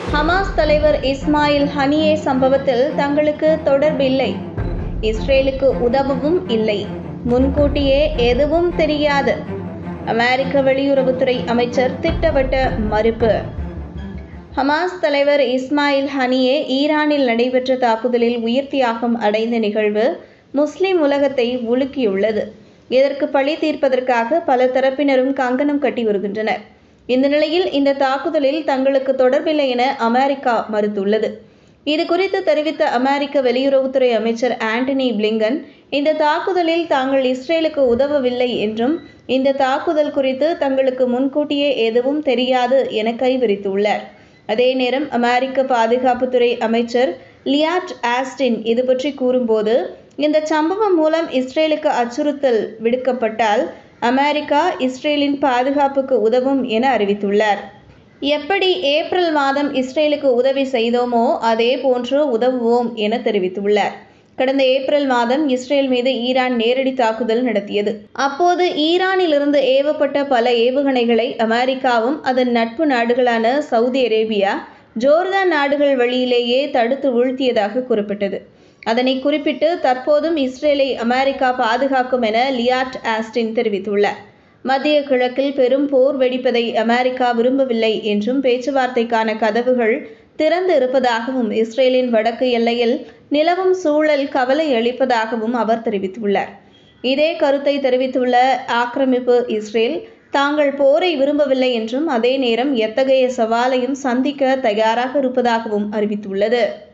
Hamas தலைவர் இஸ்மாயில் ஹனியே சம்பவத்தில் தங்களுக்கு தொடர்பில்லை, இஸ்ரேலுக்கு உதவவும் இல்லை, முன்கூட்டியே எதுவும் தெரியாது. அமெரிக்க வெளியுறவுத்துறை அமைச்சர் திட்டவட்ட மறுப்பு. ஹமாஸ் தலைவர் இஸ்மாயில் ஹனியே ஈரானில் நடைபெற்ற தாக்குதலில் உயிர் தியாகம் அடைந்த நிகழ்வு முஸ்லிம் உலகத்தை உலுக்கியுள்ளது. இதற்கு பழி தீர்ப்பதற்காக பல தரப்பினரும் கங்கணம் கட்டி வருகின்றனர். இந்த நிலையில் இந்த தாக்குதலில் தங்களுக்கு தொடர்பில்லை என அமெரிக்கா மறுத்துள்ளது. இது குறித்து தெரிவித்த அமெரிக்க வெளியுறவுத்துறை அமைச்சர் ஆண்டனி பிளிங்கன், இந்த தாக்குதலில் தாங்கள் இஸ்ரேலுக்கு உதவவில்லை என்றும் இந்த தாக்குதல் குறித்து தங்களுக்கு முன்கூட்டியே எதுவும் தெரியாது என கைவிரித்துள்ளார். அதே நேரம் அமெரிக்க பாதுகாப்புத்துறை அமைச்சர் லியாட் ஆஸ்டின் இது பற்றி கூறும்போது, இந்த சம்பவம் மூலம் இஸ்ரேலுக்கு அச்சுறுத்தல் விடுக்கப்பட்டால் அமெரிக்கா இஸ்ரேலின் பாதுகாப்புக்கு உதவும் என அறிவித்துள்ளார். எப்படி ஏப்ரல் மாதம் இஸ்ரேலுக்கு உதவி செய்தோமோ அதே போன்று உதவுவோம் என தெரிவித்துள்ளார். கடந்த ஏப்ரல் மாதம் இஸ்ரேல் மீது ஈரான் நேரடி தாக்குதல் நடத்தியது. அப்போது ஈரானிலிருந்து ஏவப்பட்ட பல ஏவுகணைகளை அமெரிக்காவும் அதன் நட்பு நாடுகளான சவுதி அரேபியா, ஜோர்தான் நாடுகள் வழியிலேயே தடுத்து வீழ்த்தியதாக கூறப்பட்டது. அதனை குறிப்பிட்டு தற்போதும் இஸ்ரேலை அமெரிக்கா பாதுகாக்கும் என லியாட் ஆஸ்டின் தெரிவித்துள்ளார். மத்திய கிழக்கில் பெரும் போர் வெடிப்பதை அமெரிக்கா விரும்பவில்லை என்றும் பேச்சுவார்த்தைக்கான கதவுகள் திறந்து இருப்பதாகவும் இஸ்ரேலின் வடக்கு எல்லையில் நிலவும் சூழல் கவலை அளிப்பதாகவும் அவர் தெரிவித்துள்ளார். இதே கருத்தை தெரிவித்துள்ள ஆக்கிரமிப்பு இஸ்ரேல் தாங்கள் போரை விரும்பவில்லை என்றும் அதே நேரம் எத்தகைய சவாலையும் சந்திக்க தயாராக இருப்பதாகவும் அறிவித்துள்ளது.